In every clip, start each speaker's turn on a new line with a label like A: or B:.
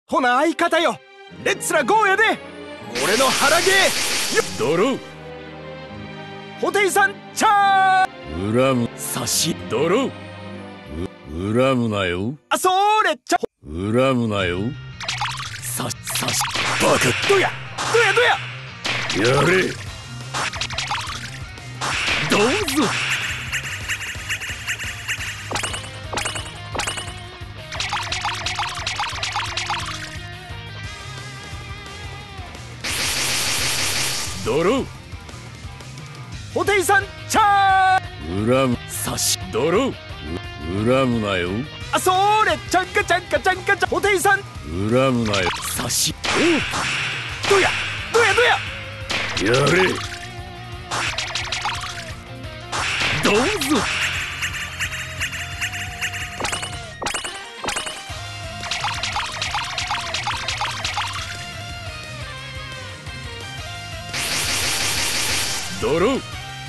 A: ほな相方よ、レッツラゴーやで。俺の腹芸よ。
B: ドロー。
A: ホテイさんチャー。
B: 恨む。
A: 差し
B: ドロー。恨むなよ。
A: あ、それちゃ。
B: 恨むなよ。
A: 差しバカ。どや
B: やれ。
A: どうぞ。
B: ドロー。
A: ホテイさんチャー。
B: 恨む。
A: 差し
B: ドロー。恨むなよ。
A: あ、それちゃんかちゃんかちゃんかちゃ。ホテイさん
B: 恨むなよ。
A: 差しどや
B: やれ。
A: どうぞ。
B: ドロー。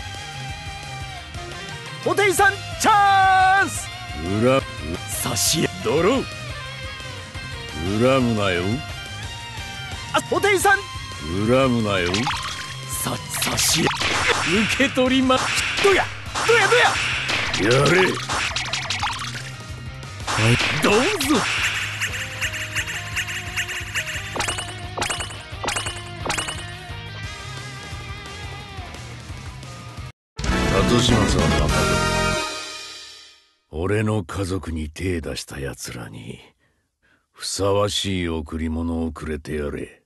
A: ホテイさんチャンス。
B: 差しドロー。恨むなよ。
A: あ、ホテイさん
B: 恨むなよ。
A: 差し受け取りま。どや
B: やれ。
A: どうぞ。
B: 里島さんは俺の家族に手出した奴らにふさわしい贈り物をくれてやれ。